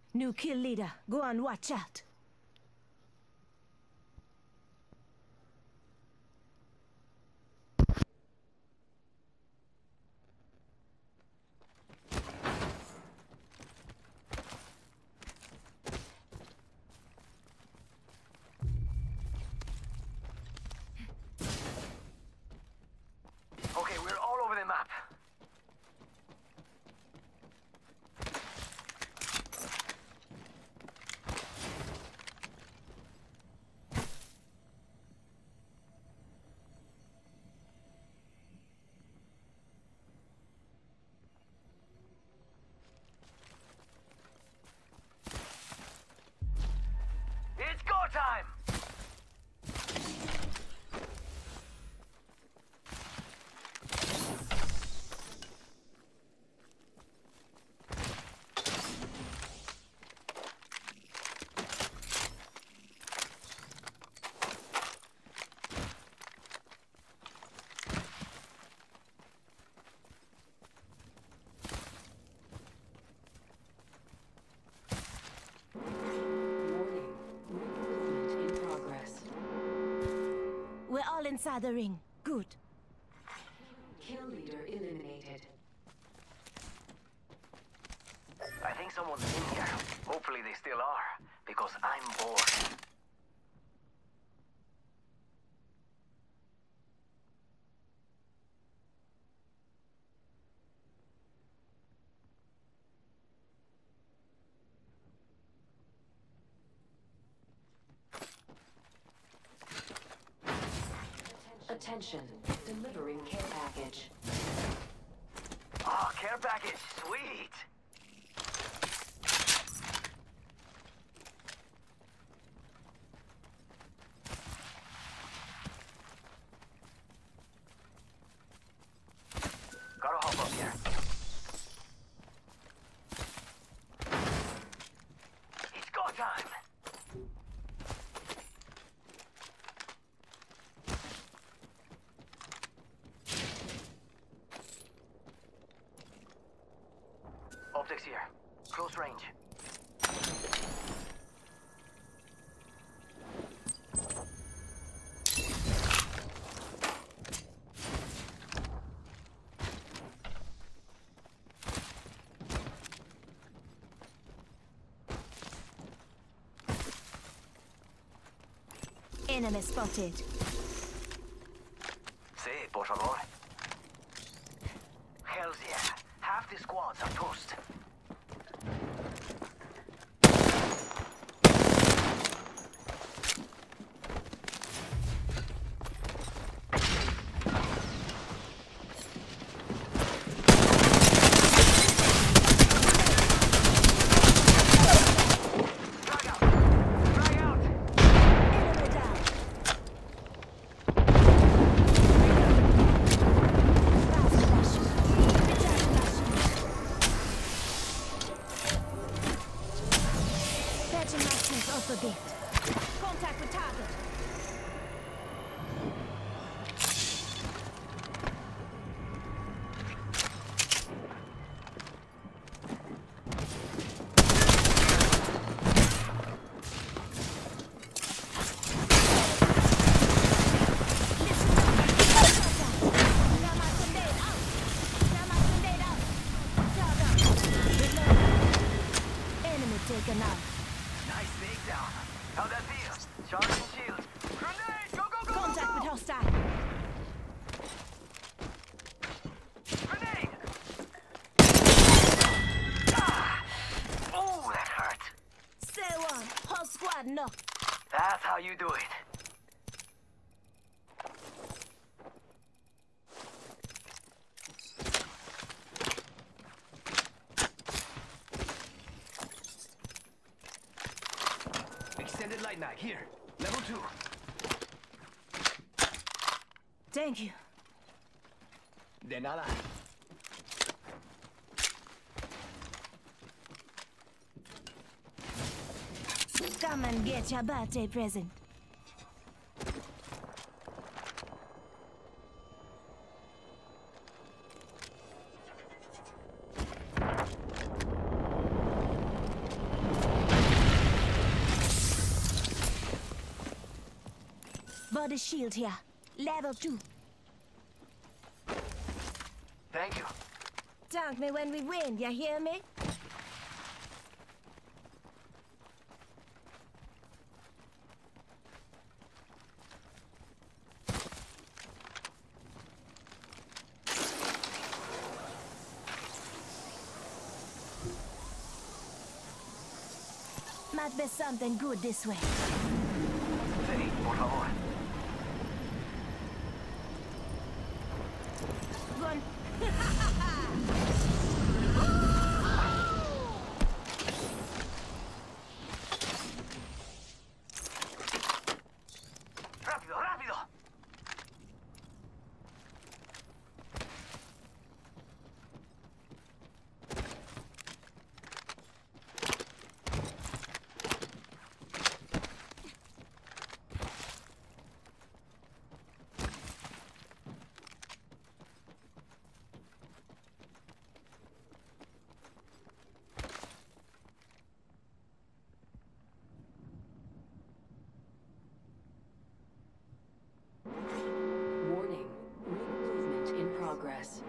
New kill leader. Go on, watch out. Okay, we're all over the map. It's go time! We're all inside the ring. Good. Kill leader eliminated. I think someone's in here. Hopefully they still are, because I'm bored. Attention, delivering care package. Oh, care package, sweet! Gotta hop up here. It's go time! Optics here. Close range. Enemy spotted. Sí, por favor. Hells yeah. Half the squads are toast. Drag out! Drag out! Enemy down. Fast flash. Return flash. Patching access off the gate. Contact with target. Taken out. Nice takedown. How'd that feel? Charging shield. Grenade! Go, go, go, Contact go, with go! hostile. Grenade! Ah! Oh, that hurt. Stay one. Whole squad knocked. That's how you do it. Extended light mag here. Level 2. Thank you. De nada. Come and get your birthday present. Body shield here. Level 2. Thank you. Thank me when we win, you hear me? Might be something good this way. Sí, por favor. Run. Rápido, rápido. Warning. Movement in progress.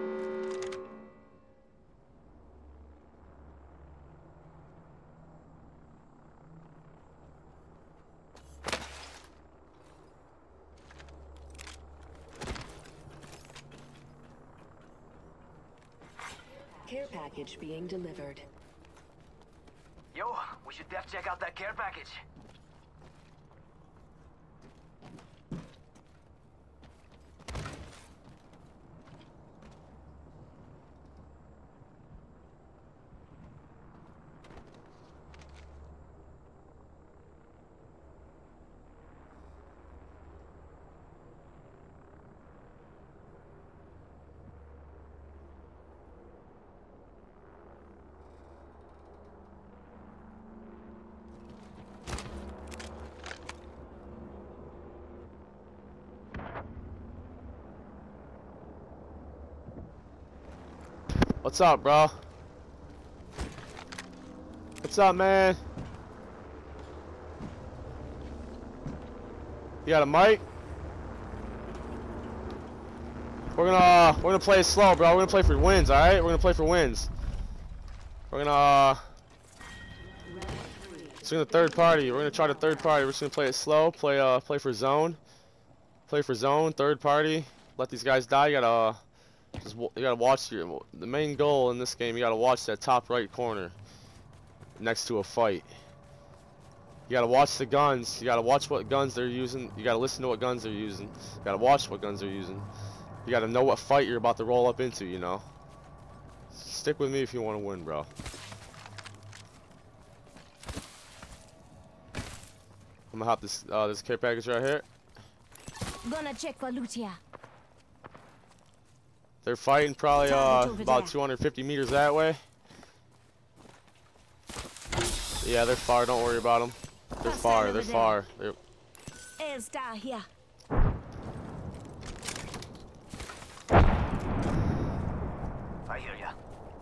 Care package being delivered. Yo, we should def check out that care package. What's up, bro? What's up, man? You got a mic? We're gonna play it slow, bro. We're gonna play for wins, all right? We're gonna play for wins. We're gonna it's gonna third party. We're gonna try the third party. We're just gonna play it slow. Play for zone. Play for zone. Third party. Let these guys die. You gotta watch the main goal in this game. You gotta watch that top right corner next to a fight. You gotta watch the guns. You gotta watch what guns they're using. You gotta listen to what guns they're using. You gotta watch what guns they're using. You gotta know what fight you're about to roll up into, you know. Stick with me if you want to win, bro. I'm gonna hop this care package right here. Gonna check for loot here. They're fighting probably about 250 meters that way. Yeah, they're far. Don't worry about them. They're far. They're far. L-Star here. I hear ya.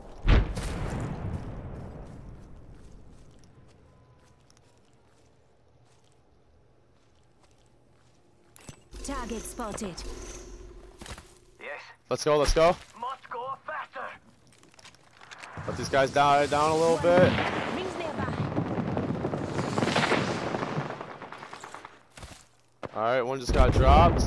Target spotted. Yes. Let's go. Let's go. Must go faster. Let these guys die down a little bit. Rings nearby. All right, one just got dropped.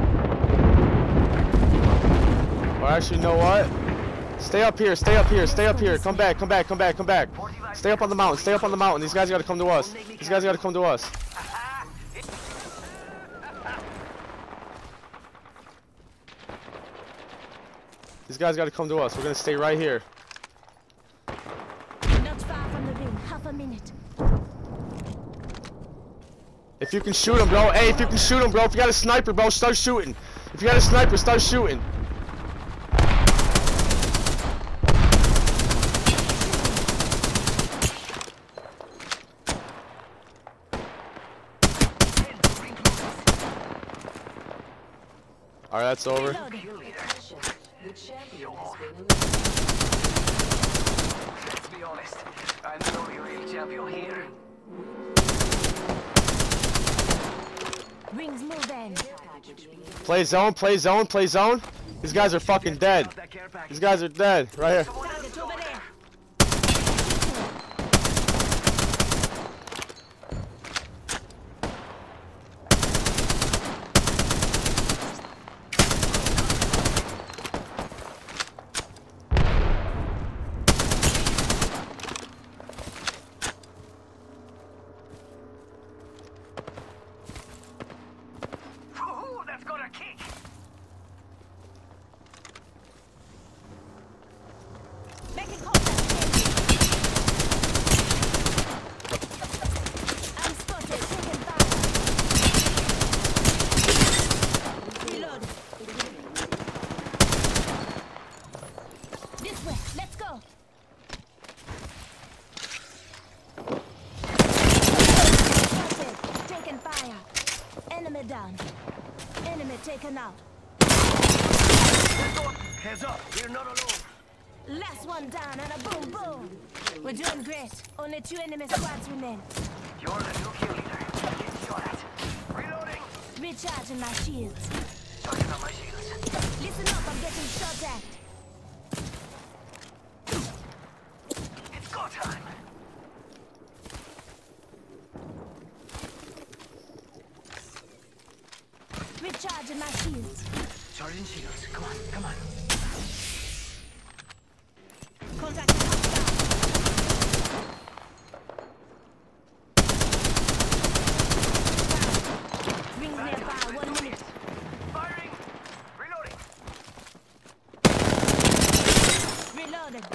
Or actually, you know what? Stay up here. Stay up here. Stay up here. Come back. Come back. Come back. Come back. Stay up on the mountain. Stay up on the mountain. These guys got to come to us. These guys got to come to us. These guys got to come to us. We're gonna stay right here. Not far from the ring. Half a minute. If you can shoot him, bro. Hey, if you can shoot him, bro. If you got a sniper, bro, start shooting. If you got a sniper, start shooting. All right, that's over. The champion has been eliminated. Let's be honest. I'm the only real champion here. Rings moving. Play zone, play zone, play zone. These guys are fucking dead. That care package. These guys are dead. Right here. Target over there. Ooh, that's got a kick. Making contact. I'm spotted. Taking fire. Reload. This way. Let's go. Spotted. Taking fire. Enemy down. Enemy taken out. Heads up, we're not alone. Last one down and a boom boom. We're doing great. Only 2 enemy squads remain. You're the new kill leader. Get shot at. Reloading. Recharging my shields. Charging up my shields. Listen up, I'm getting shot at. It's go time. Recharging my shields. Charging shields. Come on, come on. Contact with hostile. Rings nearby, 1 minute. Firing. Reloading. Reloaded.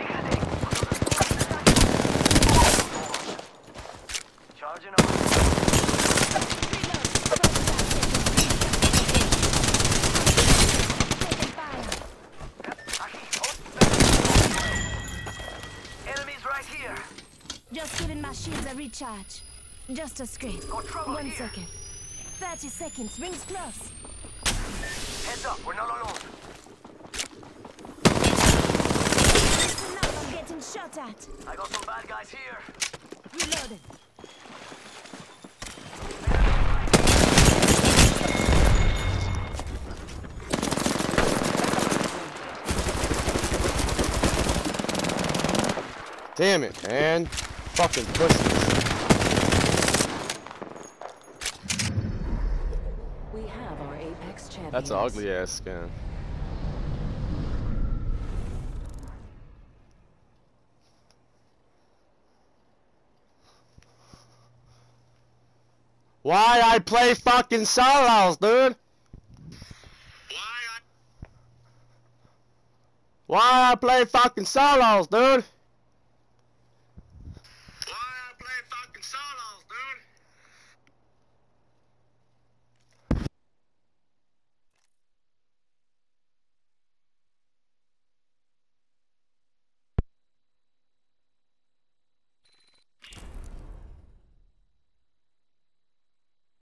Charging up. Reload. Taking fire. Enemies right here. Just giving my shields a recharge. Just a scrape. Got trouble 1 here. second. 30 seconds. Rings close. Heads up, we're not alone. Listen up, I'm getting shot at. I got some bad guys here. Reloaded. Damn it, man. Fucking pussies. We have our Apex champions. That's an ugly ass skin. Why I play fucking solos, dude? Why I play fucking solos, dude?